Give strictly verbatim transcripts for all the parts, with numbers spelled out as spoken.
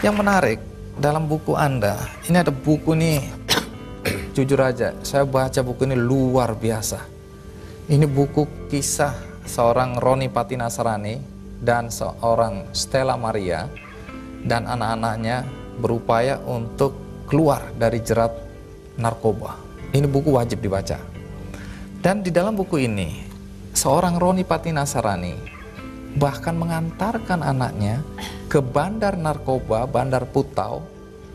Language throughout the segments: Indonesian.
Yang menarik dalam buku Anda, ini ada buku nih, jujur aja, saya baca buku ini luar biasa. Ini buku kisah seorang Roni Patinasarani dan seorang Stella Maria dan anak-anaknya berupaya untuk keluar dari jerat narkoba. Ini buku wajib dibaca. Dan di dalam buku ini, seorang Roni Patinasarani bahkan mengantarkan anaknya ke bandar narkoba, bandar Putau,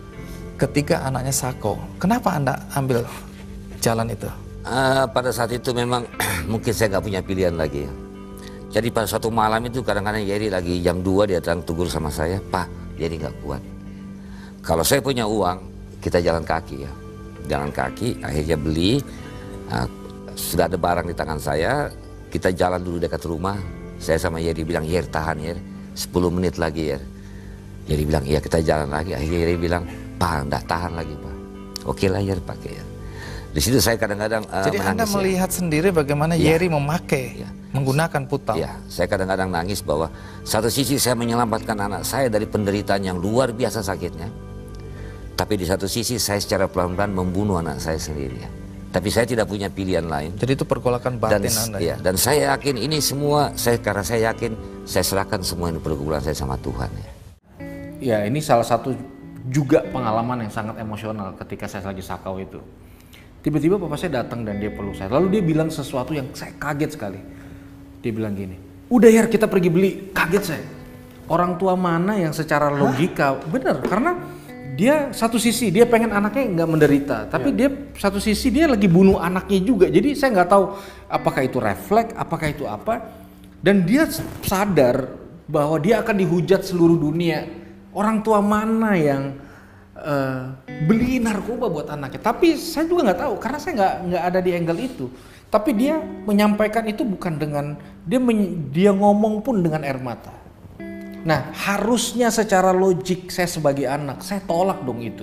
ketika anaknya Sako. Kenapa Anda ambil jalan itu? Uh, pada saat itu memang mungkin saya nggak punya pilihan lagi. Jadi pada suatu malam itu kadang-kadang Yeri lagi jam dua dia datang tegur sama saya, Pak, Yeri nggak kuat. Kalau saya punya uang, kita jalan kaki ya. Jalan kaki, akhirnya beli. Uh, sudah ada barang di tangan saya, kita jalan dulu dekat rumah. Saya sama Yeri bilang, Yeri tahan Yeri, sepuluh menit lagi Yeri. Yeri bilang, iya kita jalan lagi. Akhirnya Yeri bilang, Pak, enggak tahan lagi Pak. Oke lah Yeri pakai ya. Di situ saya kadang-kadang uh, Jadi Anda melihat ya. sendiri bagaimana ya. Yeri memakai, ya. menggunakan Putau. Ya, saya kadang-kadang nangis bahwa satu sisi saya menyelamatkan anak saya dari penderitaan yang luar biasa sakitnya. Tapi di satu sisi saya secara pelan-pelan membunuh anak saya sendiri ya. Tapi saya tidak punya pilihan lain. Jadi itu pergolakan batin dan, Anda ya. Dan saya yakin ini semua, saya karena saya yakin saya serahkan semua ini pergumulan saya sama Tuhan ya. Ya ini salah satu juga pengalaman yang sangat emosional ketika saya lagi sakau itu. Tiba-tiba papa saya datang dan dia peluk saya. Lalu dia bilang sesuatu yang saya kaget sekali. Dia bilang gini, udah ya kita pergi beli. Kaget saya. Orang tua mana yang secara logika, Hah? bener karena dia satu sisi dia pengen anaknya nggak menderita, tapi ya. dia satu sisi dia lagi bunuh anaknya juga. Jadi saya nggak tahu apakah itu refleks, apakah itu apa. Dan dia sadar bahwa dia akan dihujat seluruh dunia. Orang tua mana yang uh, beli narkoba buat anaknya? Tapi saya juga nggak tahu karena saya nggak nggak ada di angle itu. Tapi dia menyampaikan itu bukan dengan dia men, dia ngomong pun dengan air mata. Nah harusnya secara logik saya sebagai anak saya tolak dong itu.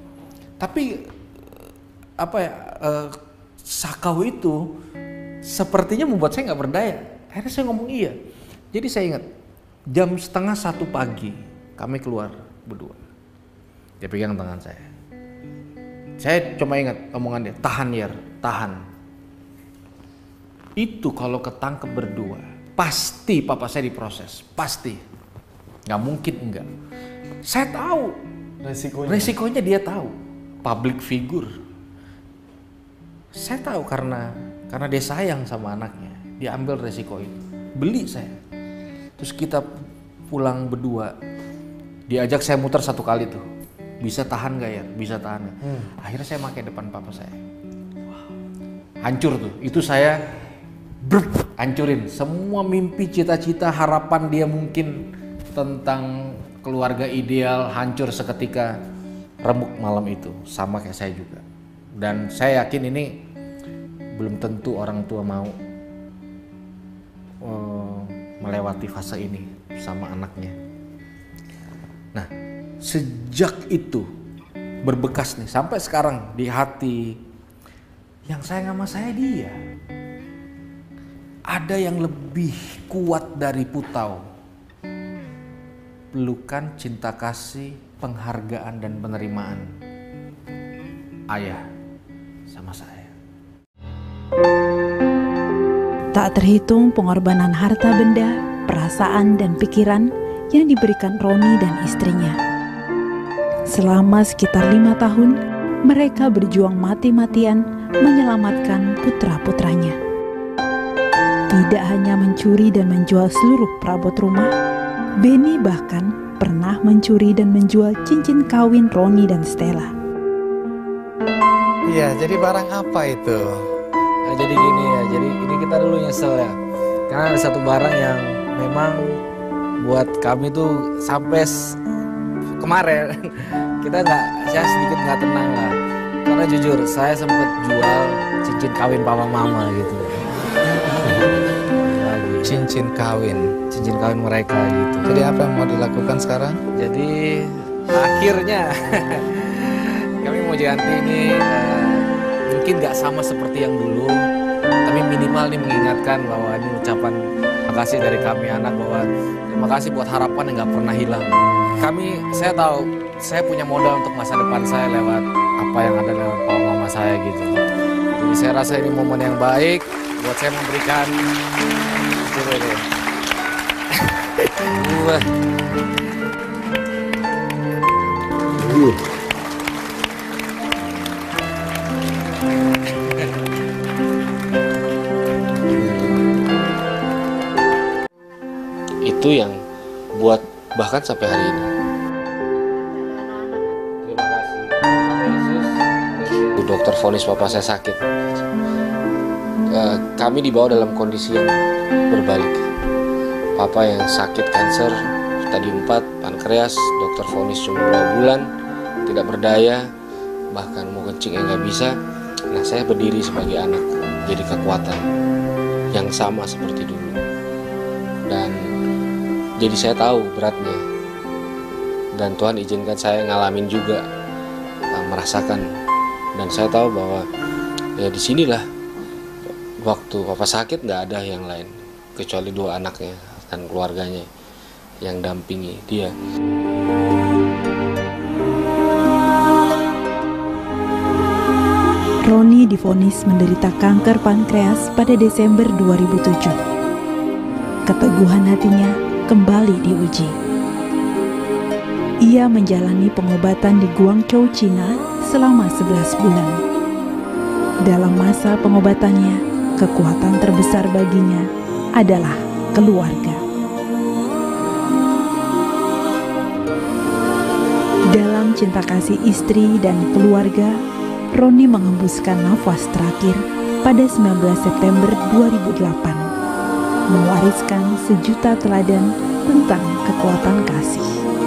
Tapi apa ya uh, sakau itu sepertinya membuat saya nggak berdaya. Akhirnya saya ngomong iya. Jadi saya ingat jam setengah satu pagi kami keluar berdua. Dia pegang tangan saya. Saya cuma ingat omongan dia, tahan Yer, tahan. Itu kalau ketangkep berdua, pasti papa saya diproses, pasti. Gak mungkin enggak. Saya tahu resikonya. Resikonya dia tahu. Public figure. Saya tahu karena karena dia sayang sama anaknya. Dia ambil resiko itu. Beli saya. Terus kita pulang berdua. Diajak saya muter satu kali tuh. Bisa tahan gak ya? Bisa tahan gak? Hmm. Akhirnya saya pakai depan papa saya. Hancur tuh. Itu saya brr, hancurin. Semua mimpi, cita-cita, harapan dia mungkin tentang keluarga ideal hancur seketika remuk malam itu. Sama kayak saya juga. Dan saya yakin ini belum tentu orang tua mau uh, melewati fase ini sama anaknya. Nah, sejak itu berbekas nih sampai sekarang di hati. Yang sayang sama saya dia. Ada yang lebih kuat dari Putau. Pelukan, cinta kasih, penghargaan dan penerimaan ayah sama saya. Tak terhitung pengorbanan harta benda, perasaan dan pikiran yang diberikan Roni dan istrinya. Selama sekitar lima tahun, mereka berjuang mati-matian menyelamatkan putra-putranya. Tidak hanya mencuri dan menjual seluruh perabot rumah, Benny bahkan pernah mencuri dan menjual cincin kawin Roni dan Stella. Iya, jadi barang apa itu? Nah, jadi gini ya, jadi ini kita dulu nyesel ya. Karena ada satu barang yang memang buat kami tuh sampai kemarin kita nggak, saya sedikit nggak tenang lah. Karena jujur saya sempat jual cincin kawin papa mama gitu. Cincin kawin, cincin kawin mereka gitu. Jadi apa yang mau dilakukan sekarang? Jadi akhirnya kami mau ganti ini, uh, mungkin nggak sama seperti yang dulu, tapi minimal nih mengingatkan bahwa ini ucapan kasih dari kami anak bahwa terima kasih buat harapan yang nggak pernah hilang. Kami, saya tahu saya punya modal untuk masa depan saya lewat apa yang ada lewat papa mama saya gitu. Jadi saya rasa ini momen yang baik buat saya memberikan itu ini. Wah. Itu yang buat bahkan sampai hari ini. Terima kasih Yesus. Dokter vonis papa saya sakit. Eh, kami dibawa dalam kondisi yang berbalik. Papa yang sakit kanker stadium empat, pankreas, dokter vonis cuma dua bulan, tidak berdaya, bahkan mau kencing yang nggak bisa. Nah, saya berdiri sebagai anak, jadi kekuatan yang sama seperti dulu. Dan jadi saya tahu beratnya. Dan Tuhan izinkan saya ngalamin juga, uh, merasakan. Dan saya tahu bahwa ya disinilah waktu papa sakit nggak ada yang lain kecuali dua anaknya dan keluarganya yang dampingi dia. Roni divonis menderita kanker pankreas pada Desember dua ribu tujuh. Keteguhan hatinya kembali diuji. Ia menjalani pengobatan di Guangzhou, Cina selama sebelas bulan. Dalam masa pengobatannya, kekuatan terbesar baginya adalah keluarga. Dalam cinta kasih istri dan keluarga, Roni mengembuskan nafas terakhir pada sembilan belas September dua ribu delapan, mewariskan sejuta teladan tentang kekuatan kasih.